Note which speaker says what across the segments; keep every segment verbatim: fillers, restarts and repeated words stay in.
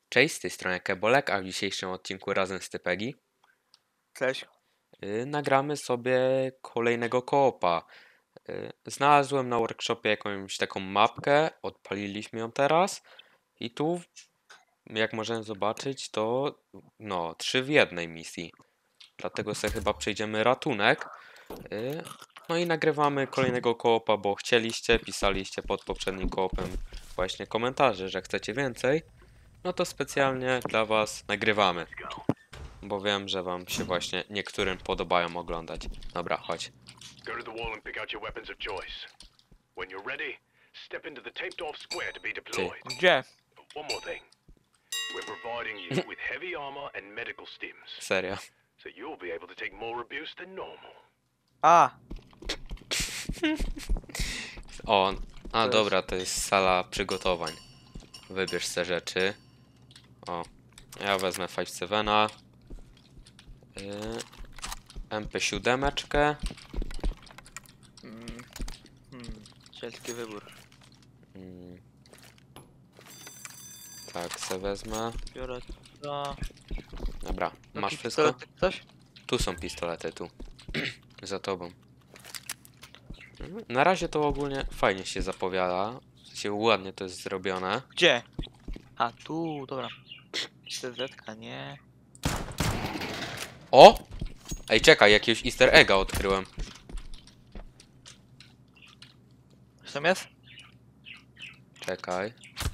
Speaker 1: Cześć, z tej strony Kebolek, a w dzisiejszym odcinku razem z Typegi
Speaker 2: Cześć.
Speaker 1: yy, nagramy sobie kolejnego koopa. Yy, znalazłem na workshopie jakąś taką mapkę, odpaliliśmy ją teraz i tu, jak możemy zobaczyć, to no, trzy w jednej misji. Dlatego sobie chyba przejdziemy ratunek. Yy, no i nagrywamy kolejnego koopa, bo chcieliście, pisaliście pod poprzednim koopem właśnie komentarze, że chcecie więcej. No to specjalnie dla was nagrywamy. Bo wiem, że wam się właśnie niektórym podobają oglądać. Dobra, chodź.
Speaker 3: Go to the wall and pick out your weapons of choice. When you're ready, step into the taped off square to be deployed.
Speaker 2: Gdzie?
Speaker 3: One more thing. We're providing you with heavy armor and medical stims,
Speaker 1: Serio.
Speaker 3: so you'll be able to take more abuse than normal.
Speaker 2: A,
Speaker 1: O, a
Speaker 2: To
Speaker 1: dobra, to jest sala przygotowań. Wybierz te rzeczy. O, ja wezmę pięć siedem. Yy, M P siedem.
Speaker 2: mm, hmm, ciężki wybór.
Speaker 1: Yy, tak, se wezmę.
Speaker 2: Biorę to.
Speaker 1: Dobra, masz
Speaker 2: Jaki
Speaker 1: wszystko?
Speaker 2: pistolet, Coś?
Speaker 1: Tu są pistolety, tu. Za tobą. Yy, Na razie to ogólnie fajnie się zapowiada. W sensie ładnie to jest zrobione.
Speaker 2: Gdzie? A, tu, dobra. Zetka, nie.
Speaker 1: O! Ej, czekaj, jakiegoś easter egga odkryłem.
Speaker 2: Co tam jest?
Speaker 1: Czekaj.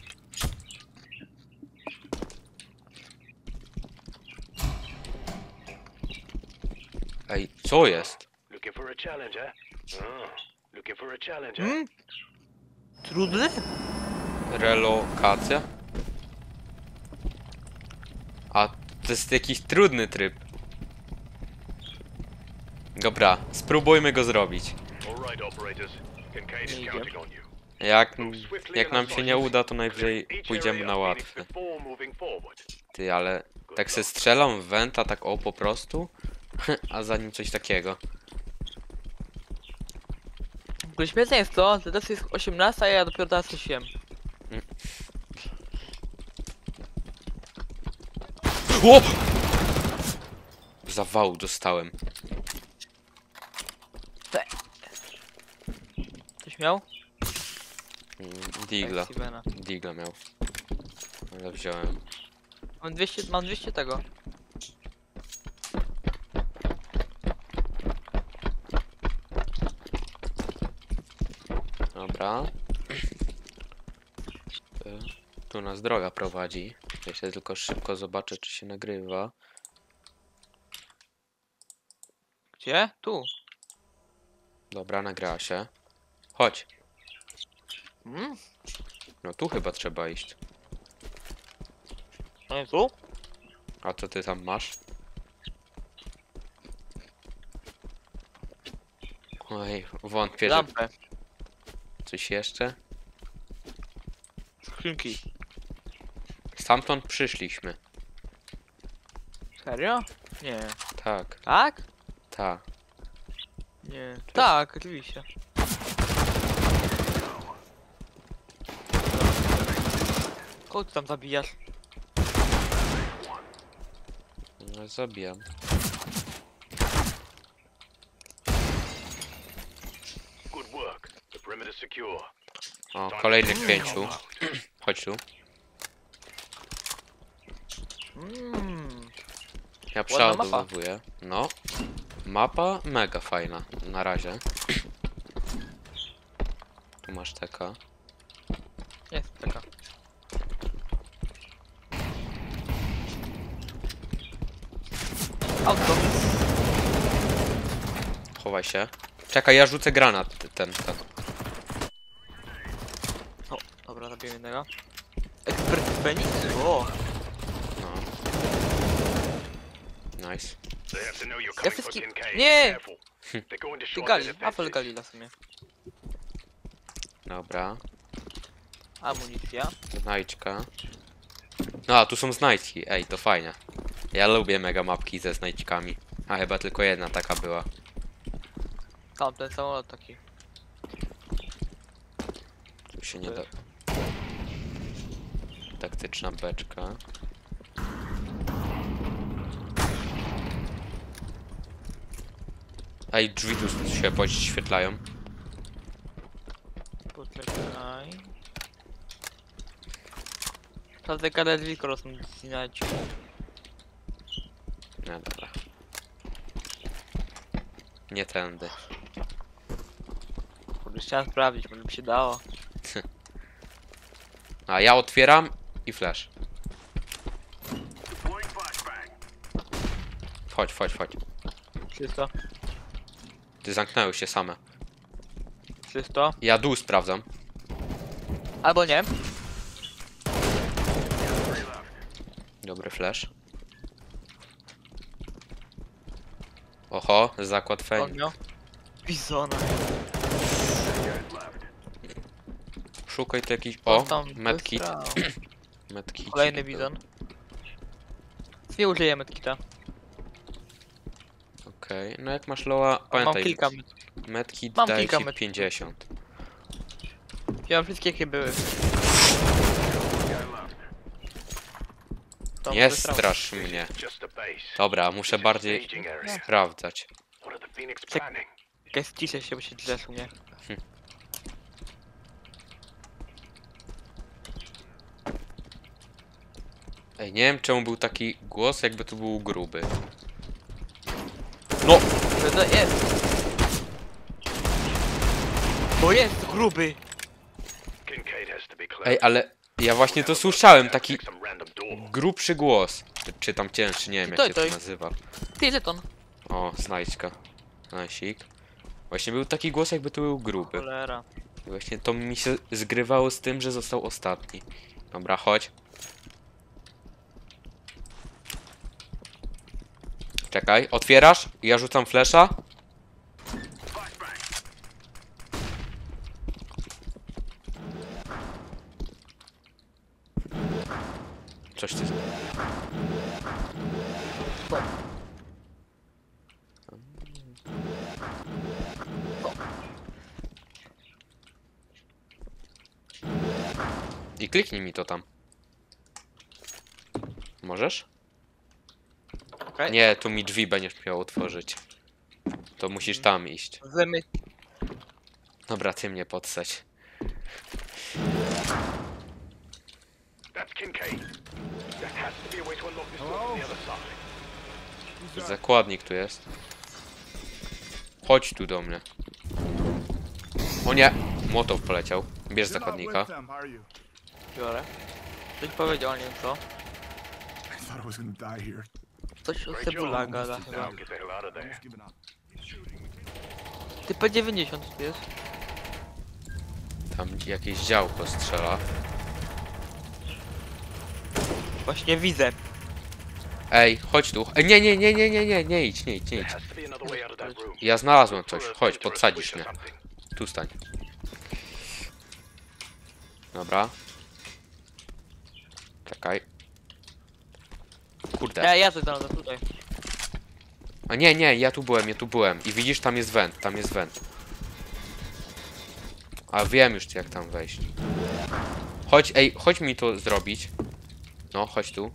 Speaker 1: Ej, co jest?
Speaker 3: Looking for a challenger? Oh, looking for a challenger?
Speaker 2: Hmm? Trudny?
Speaker 1: Relokacja? A, to jest jakiś trudny tryb. Dobra, spróbujmy go zrobić.
Speaker 3: All right, operators. Kincaid is
Speaker 2: Nie
Speaker 3: counting on you.
Speaker 1: Jak,
Speaker 3: Move swiftly
Speaker 1: jak
Speaker 3: and
Speaker 1: nam się nie
Speaker 3: decisively.
Speaker 1: uda, to najwyżej
Speaker 3: Each
Speaker 1: pójdziemy
Speaker 3: area
Speaker 1: na
Speaker 3: Phoenix
Speaker 1: łatwy.
Speaker 3: before moving forward.
Speaker 1: Ty, ale tak se strzelam w wenta, tak o po prostu? A za nim coś takiego.
Speaker 2: W ogóle śmieszne jest to, że teraz jest osiemnasta, a ja dopiero teraz coś jem.
Speaker 1: O! Zawału dostałem.
Speaker 2: Coś miał?
Speaker 1: Mm, Digla.
Speaker 2: Stevena.
Speaker 1: Digla miał. Ale wziąłem.
Speaker 2: Mam dwieście, mam dwieście tego.
Speaker 1: Dobra. Y, Tu nas droga prowadzi. Ja się tylko szybko zobaczę, czy się nagrywa.
Speaker 2: Gdzie? Tu.
Speaker 1: Dobra, nagrała się. Chodź.
Speaker 2: Hmm?
Speaker 1: No tu chyba trzeba iść.
Speaker 2: To nie tu?
Speaker 1: A co ty tam masz? Oj, wątpię, że
Speaker 2: Lampę.
Speaker 1: coś jeszcze.
Speaker 2: Skrzynki.
Speaker 1: Stamtąd przyszliśmy.
Speaker 2: Serio? Nie.
Speaker 1: Tak,
Speaker 2: Tak?
Speaker 1: tak.
Speaker 2: Nie. Tak, oczywiście. Kogo ty tam zabijasz?
Speaker 1: No, zabijam.
Speaker 3: Good work. The perimeter's secure.
Speaker 1: O, kolejnych pięciu. Chodź tu.
Speaker 2: Mmm.
Speaker 1: Ja
Speaker 2: mapa.
Speaker 1: przeładowuję. No. Mapa mega fajna. Na razie. Tu masz taka.
Speaker 2: Jest taka. Auto.
Speaker 1: Chowaj się. Czekaj, ja rzucę granat. Ten, ten.
Speaker 2: O, dobra, zabiję jednego. Ekspert Fenix? O,
Speaker 1: No. Nice.
Speaker 3: They have to know you're
Speaker 2: ja
Speaker 3: coming for
Speaker 2: wszystkim...
Speaker 3: Kincaid.
Speaker 2: Nie!
Speaker 3: Careful. They're going to
Speaker 2: Ty
Speaker 3: short
Speaker 2: gali,
Speaker 3: their
Speaker 2: Apple
Speaker 3: defenses.
Speaker 2: gali na sumie.
Speaker 1: Dobra.
Speaker 2: Amunicja.
Speaker 1: Znajdźka. No, a tu są znajdźki. Ej, to fajnie. Ja lubię mega mapki ze znajdźkami. A chyba tylko jedna taka była.
Speaker 2: Tam ten samolot taki.
Speaker 1: Tu się nie da. Tak Hermetyczna beczka. Ej, drzwi tu się podświetlają.
Speaker 2: Poczekaj. Prawda, kada drzwi rozcinać.
Speaker 1: No dobra. Nie tędy.
Speaker 2: Kurde, chciałem sprawdzić, może by się dało.
Speaker 1: A ja otwieram i flash. Chodź, chodź, chodź.
Speaker 2: Czysto?
Speaker 1: Ty zamknęły się same.
Speaker 2: Czysto?
Speaker 1: Ja dół sprawdzam.
Speaker 2: Albo nie.
Speaker 1: Dobry flash. Oho, zakład fen.
Speaker 2: Ognio. Bizona.
Speaker 1: Szukaj tu jakiś...
Speaker 2: Co
Speaker 1: O,
Speaker 2: tam
Speaker 1: medkit.
Speaker 2: wysrał?
Speaker 1: Medkit.
Speaker 2: Kolejny bizon. Nie użyję medkita.
Speaker 1: Okej, no jak masz loa,
Speaker 2: Mam
Speaker 1: pamiętaj,
Speaker 2: kilka.
Speaker 1: medkit
Speaker 2: mam
Speaker 1: daje
Speaker 2: kilka
Speaker 1: ci
Speaker 2: medkitów.
Speaker 1: pięćdziesiąt.
Speaker 2: Ja mam wszystkie jakie były. To
Speaker 1: Nie
Speaker 2: wysrał.
Speaker 1: strasz mnie.
Speaker 3: Just a base.
Speaker 1: Dobra, muszę bardziej
Speaker 3: Staging area.
Speaker 1: sprawdzać.
Speaker 3: What are the Phoenix
Speaker 2: Check.
Speaker 3: planning?
Speaker 2: Czekaj, ściszę się, bo się drzesz u mnie.
Speaker 1: Ej, nie wiem czemu był taki głos, jakby tu był gruby. No!
Speaker 2: To to jest. Bo jest gruby.
Speaker 3: Kincaid has to be clear.
Speaker 1: Ej, ale ja właśnie to słyszałem, taki
Speaker 3: Check some random door.
Speaker 1: grubszy głos. Czy tam cięższy, nie wiem jak
Speaker 2: Toj,
Speaker 1: się to
Speaker 2: toj.
Speaker 1: nazywa.
Speaker 2: Ty, żeton.
Speaker 1: O, znajdźka. Najsik. Właśnie był taki głos, jakby tu był gruby.
Speaker 2: Cholera.
Speaker 1: I właśnie to mi się zgrywało z tym, że został ostatni. Dobra, chodź. Czekaj, otwierasz? Ja rzucam flesza. Coś ty... I kliknij mi to tam. Możesz?
Speaker 2: Okej.
Speaker 1: Nie, tu mi drzwi będziesz miał otworzyć. To musisz tam iść.
Speaker 2: Zemy.
Speaker 1: Dobra, ty mnie podsać.
Speaker 3: That's Kincaid. There has to be a way to unlock this door from the other side.
Speaker 1: Zakładnik tu jest. Chodź tu do mnie. O nie! Motow poleciał. Bierz zakładnika.
Speaker 2: Biorę. Coś powiedział, nie wiem co.
Speaker 4: I thought I was gonna die here.
Speaker 2: Coś o
Speaker 3: Great
Speaker 2: cebula
Speaker 3: job.
Speaker 2: gada chyba.
Speaker 3: Now get the hell out of there.
Speaker 4: Just giving up.
Speaker 2: Ty P dziewięćdziesiąt tu jest.
Speaker 1: Tam jakieś działko strzela.
Speaker 2: Właśnie widzę.
Speaker 1: Ej, chodź tu. Ej, nie, nie, nie, nie, nie, nie, nie idź, nie idź, nie
Speaker 3: There
Speaker 1: idź.
Speaker 3: has to be another way out of that room.
Speaker 1: Ja znalazłem
Speaker 3: Pull
Speaker 1: coś.
Speaker 3: a
Speaker 1: Chodź,
Speaker 3: switch or a
Speaker 1: podsadzisz
Speaker 3: switch or
Speaker 1: mnie.
Speaker 3: something.
Speaker 1: Tu stań. Dobra. Czekaj. Kurde.
Speaker 2: Ja, ja coś znalazłem tutaj.
Speaker 1: A nie, nie, ja tu byłem, ja tu byłem. I widzisz, tam jest węd, tam jest węd. A wiem już jak tam wejść. Chodź, ej, chodź mi to zrobić. No, chodź tu.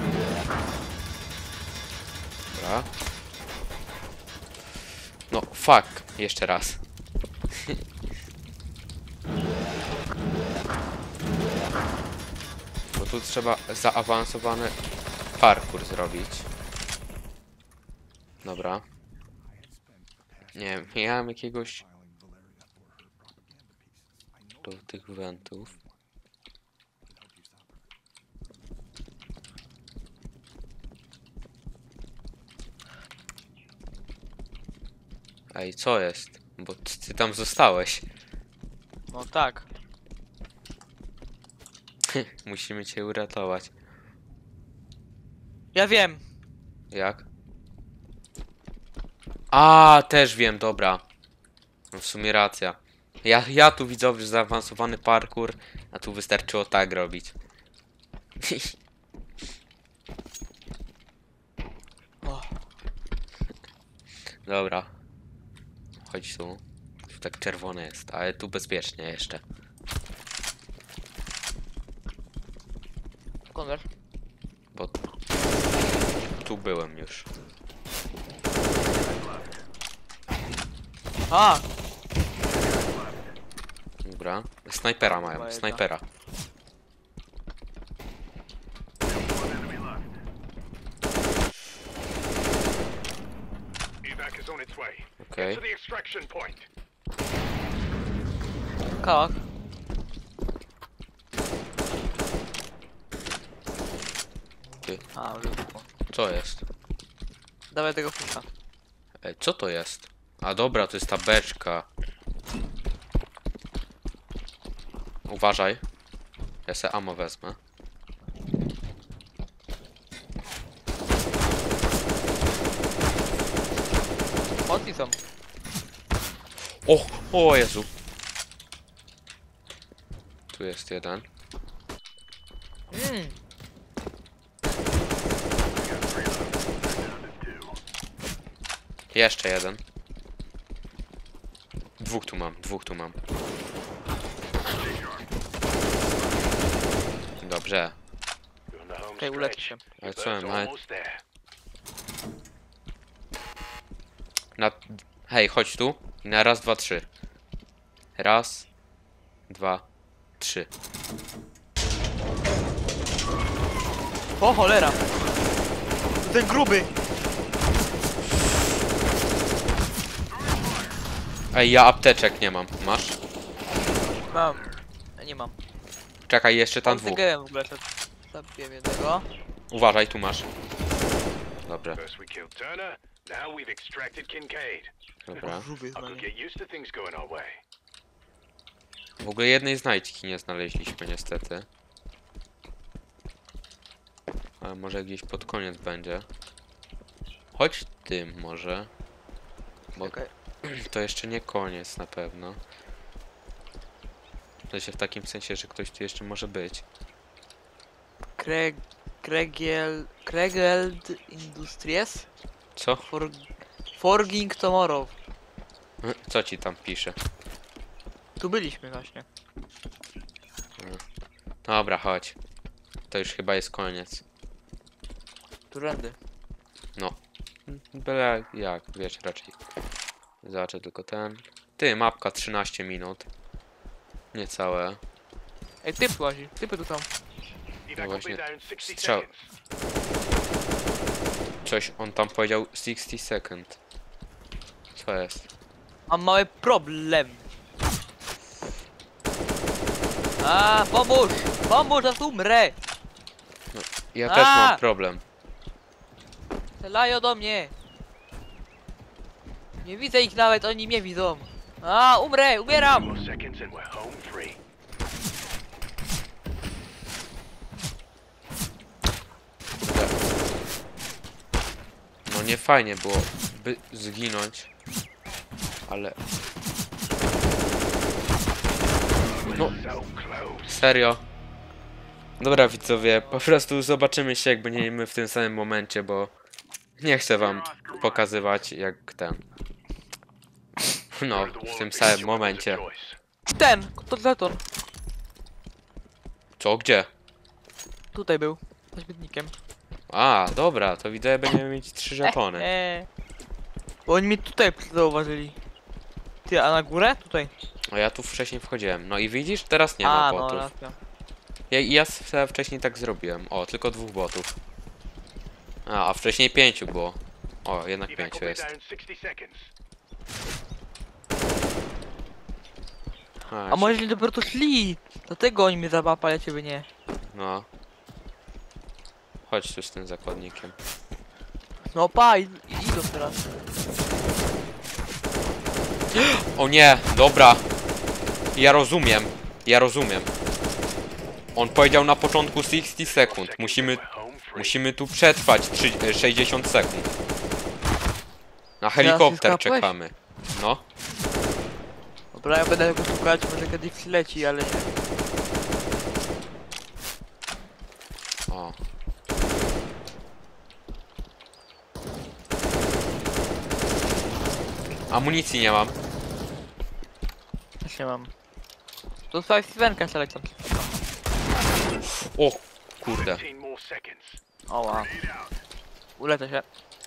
Speaker 1: Dobra. No, fuck. Jeszcze raz. Bo tu trzeba zaawansowany parkour zrobić. Dobra. Nie wiem, miałem jakiegoś do tych wentów. Ej, co jest? Bo ty, ty tam zostałeś.
Speaker 2: No tak.
Speaker 1: Musimy cię uratować.
Speaker 2: Ja wiem.
Speaker 1: Jak? A, też wiem, dobra. No w sumie racja. Ja, ja tu widzowie zaawansowany parkour, a tu wystarczyło tak robić.
Speaker 2: O,
Speaker 1: Dobra. Chodź tu. Tu tak czerwone jest, ale tu bezpiecznie jeszcze.
Speaker 2: Skąd wiesz?
Speaker 1: Bo tu byłem już.
Speaker 2: A!
Speaker 1: Dobra. Snajpera mają, snajpera.
Speaker 3: Evac is on its way.
Speaker 1: Okej.
Speaker 3: To the extraction point.
Speaker 2: Kałak.
Speaker 1: Ty.
Speaker 2: A, już wybuchło.
Speaker 1: Co jest?
Speaker 2: Dawaj tego fusza.
Speaker 1: Ej, co to jest? A dobra, to jest ta beczka. Uważaj. Ja se ammo wezmę.
Speaker 2: Mocni są.
Speaker 1: O! O Jezu! Tu jest jeden.
Speaker 2: Mm.
Speaker 1: Jeszcze jeden. Dwóch tu mam, dwóch tu mam. Dobrze.
Speaker 3: You're on the home
Speaker 2: Okej, ulecz
Speaker 3: stretch.
Speaker 2: się.
Speaker 1: Ale
Speaker 3: Your
Speaker 1: co,
Speaker 3: bird's
Speaker 1: no,
Speaker 3: almost there.
Speaker 1: na... Hej, chodź tu. I na raz, dwa, trzy. Raz, dwa, trzy.
Speaker 2: O cholera! Ten gruby!
Speaker 1: Ej, ja apteczek nie mam. Masz?
Speaker 2: Mam. Ja nie mam.
Speaker 1: Czekaj, jeszcze tam
Speaker 2: Tam
Speaker 1: dwóch.
Speaker 2: w ogóle szedł. Zabiłem jednego.
Speaker 1: Uważaj, tu masz. Dobrze,
Speaker 3: First we killed Turner, now we've extracted Kincaid.
Speaker 1: dobra.
Speaker 2: Gruby
Speaker 3: I
Speaker 2: chyba
Speaker 3: could
Speaker 2: nie.
Speaker 3: get used to things going our way.
Speaker 1: W ogóle jednej znajdźki nie znaleźliśmy niestety. Ale może gdzieś pod koniec będzie. Chodź tym może. Bo
Speaker 2: Okej.
Speaker 1: to jeszcze nie koniec na pewno. W sensie w takim sensie, że ktoś tu jeszcze może być.
Speaker 2: Kreg... Kregiel... Kregeld Industries?
Speaker 1: Co?
Speaker 2: For... Forging Tomorrow.
Speaker 1: Co ci tam pisze?
Speaker 2: Tu byliśmy właśnie.
Speaker 1: Dobra, chodź. To już chyba jest koniec.
Speaker 2: Turendy.
Speaker 1: No. Byle jak, wiesz, raczej. Zobaczę tylko ten. Ty, mapka trzynaście minut. Niecałe.
Speaker 2: Ej, typ łazi. Typy tu są.
Speaker 3: Evac will
Speaker 1: właśnie.
Speaker 3: be there in sixty
Speaker 1: Strzał.
Speaker 3: seconds.
Speaker 1: Coś on tam powiedział sixty second. Co jest?
Speaker 2: Mam mały problem. A, pomóż! Pomóż, aż umrę!
Speaker 1: Ja też
Speaker 2: A!
Speaker 1: mam problem.
Speaker 2: Strzelają do mnie! Nie widzę ich nawet, oni mnie widzą. A, umrę, umieram!
Speaker 3: More seconds and we're home free.
Speaker 1: No nie fajnie było by zginąć. Ale... No,
Speaker 3: So close.
Speaker 1: serio. Dobra widzowie, po prostu zobaczymy się jak będziemy w tym samym momencie, bo nie chcę wam pokazywać jak ten. No, w tym samym momencie.
Speaker 2: Ten, kotleton.
Speaker 1: Co, gdzie?
Speaker 2: Tutaj był, za śmietnikiem.
Speaker 1: A, dobra, to widzę, będziemy mieć trzy żetony.
Speaker 2: Eee. Bo oni mnie tutaj zauważyli. Ty, a na górę? Tutaj.
Speaker 1: A ja tu wcześniej wchodziłem. No i widzisz, teraz nie
Speaker 2: a,
Speaker 1: ma
Speaker 2: no,
Speaker 1: botów.
Speaker 2: racja.
Speaker 1: Ja, ja s- wcześniej tak zrobiłem. O, tylko dwóch botów. A, a wcześniej pięciu było. O, jednak
Speaker 3: Evac will
Speaker 1: pięciu
Speaker 3: be
Speaker 1: jest.
Speaker 3: there in sixty seconds.
Speaker 1: A,
Speaker 2: A może nie dopiero to szli? Dlatego oni mnie zabapali, a ciebie nie.
Speaker 1: no. Chodź tu z tym zakładnikiem.
Speaker 2: No pa, i, i idą teraz.
Speaker 1: O nie, dobra. Ja rozumiem. Ja rozumiem. On powiedział na początku sixty sekund. Musimy,
Speaker 3: We're home free.
Speaker 1: musimy tu przetrwać trzy, e, sześćdziesiąt sekund. Na helikopter
Speaker 2: skapłeś?
Speaker 1: czekamy. No.
Speaker 2: Dobra, ja będę go szukać, może kiedyś przyleci, ale nie.
Speaker 1: O. Amunicji nie mam.
Speaker 2: Też nie mam. To słuchaj Stevenka selektor.
Speaker 1: O, Kurde.
Speaker 3: fifteen more seconds.
Speaker 2: O wow. Ulecę się.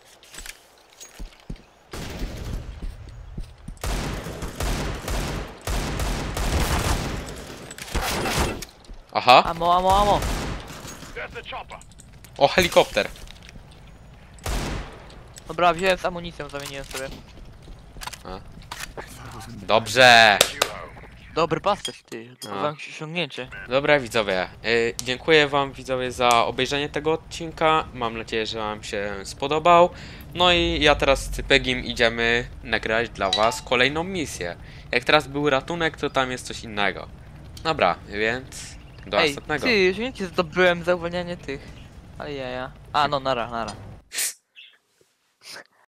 Speaker 1: Aha.
Speaker 2: Amo, amo, amo.
Speaker 3: There's the chopper.
Speaker 1: O, helikopter.
Speaker 2: Dobra, wziąłem z amunicją, zamieniłem sobie.
Speaker 1: Dobrze.
Speaker 3: You home.
Speaker 2: Dobry pasterz, ty.
Speaker 1: A.
Speaker 2: Wam osiągnięcie.
Speaker 1: Dobra widzowie, y, dziękuję wam widzowie za obejrzenie tego odcinka, mam nadzieję, że wam się spodobał. No i ja teraz z Cypegim idziemy nagrać dla was kolejną misję. Jak teraz był ratunek, to tam jest coś innego. Dobra, więc do
Speaker 2: Ej,
Speaker 1: następnego.
Speaker 2: ty, osiągnięcie zdobyłem za uwalnianie tych. Ale jaja. A, no, nara, nara.